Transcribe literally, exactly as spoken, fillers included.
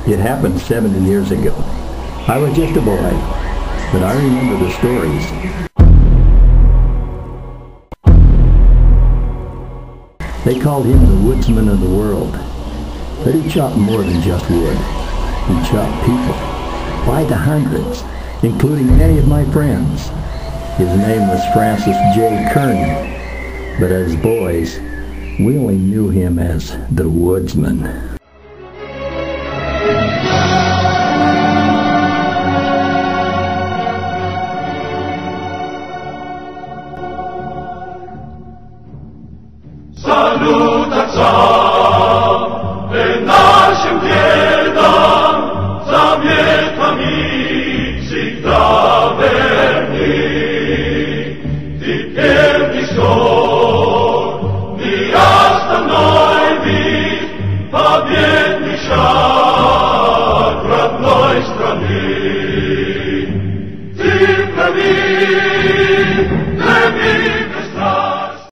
It happened seventy years ago. I was just a boy, but I remember the stories. They called him the woodsman of the world, but he chopped more than just wood. He chopped people, by the hundreds, including many of my friends. His name was Francis J. Kearney, but as boys, we only knew him as the woodsman. Salutacja naszym biedam, zawiekami всегда верни. Ты первый сон, неостановной вид, победный шаг родной страны. Ты правитель